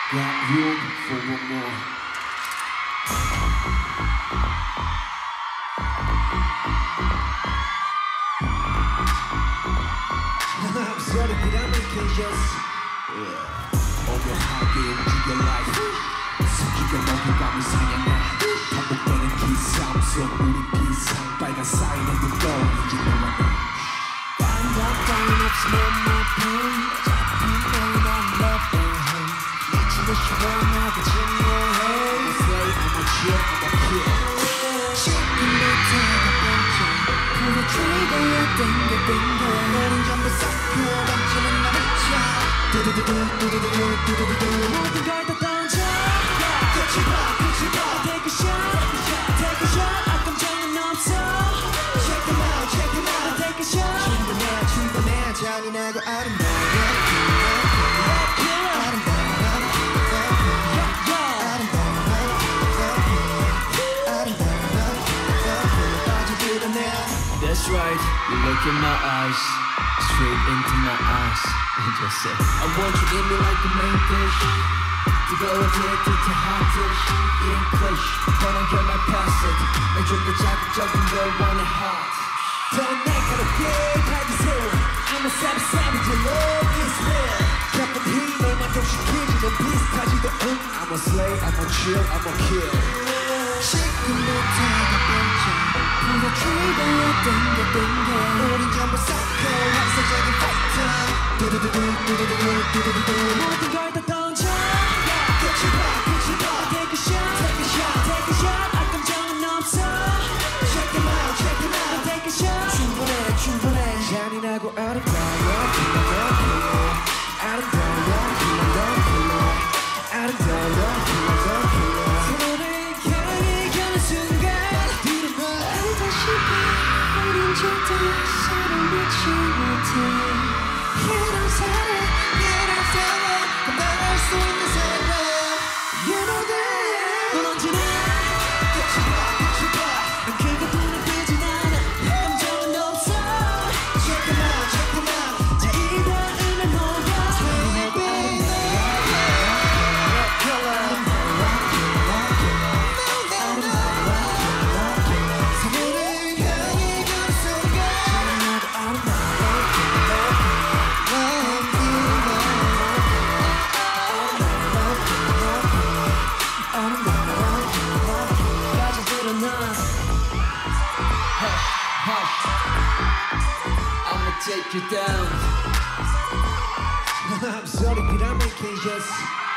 Got room for one more. I'm sorry, but I'm contagious. 오묘하게 움직여 life. 숨기고 먹은 밤을 사냥해. 반복되는 기상 속 우리 비상 빨간 사인에도 떠오르지 너와 나. 딴 없으면 내 pain. 어차피 너는 난 love and hate. 미치고 시원하게 증오해. I'm a slave, I'm a chill, I'm a kill. 지금 못해가 뻔져. pull the trigger야 땡겨. 너는 전부 섞여 넘치는 나 붙여. 두두두두두두두두두두 모든 걸 다 던져. 끝이 봐. Take a shot. 감정은 없어. Check them out. Take a shot. 충분해. 잔인하고 아름다워. That's right, you look in my eyes, straight into my eyes, and just say I want you in me like the main dish. To go addicted to hot dish, eating cliché, 뻔한 결말 passage. 내 좀더 자극적인 걸 원해 hot. 더 날카롭게 밝으세요. I'm a savage, your love is real. 가끔 힘을 만족시키지는 비슷하지도 응. I'm a slave, I'm a chill, I'm a kill. 지금부터 다 멈춰. pull the trigger야 땡겨. 우린 전부 섞여 환상적인 fighter. 두두두두두두두두두두 모든 걸 다 던져. 끝이 봐. Take a shot. 감정은 없어. Check them out. Take a shot. 충분해. 잔인하고 아름다워. 서로를 향해 가는 순간 뒤로 봐. 알다시피 우린 절대 서로 믿지 못해. 이런 사랑 감당할 수 있는 사람. You know that 넌 언제나 끝이 봐. 난 그게 눈에 띄진 않아. 감정은 없어. Check them out. 자 이 다음에 뭐가 서로를 향해 가는 순간 I'ma take you down. I'm sorry, but I'm contagious.